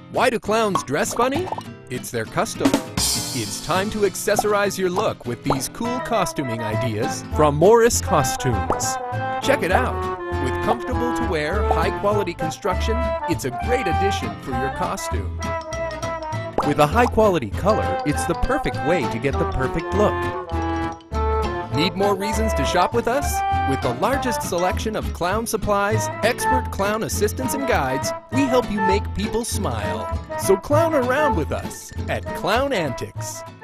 Why do clowns dress funny? It's their custom. It's time to accessorize your look with these cool costuming ideas from Morris Costumes. Check it out. With comfortable-to-wear, high-quality construction, it's a great addition for your costume. With a high-quality color, it's the perfect way to get the perfect look. Need more reasons to shop with us? With the largest selection of clown supplies, expert clown assistants and guides, we help you make people smile. So clown around with us at Clown Antics.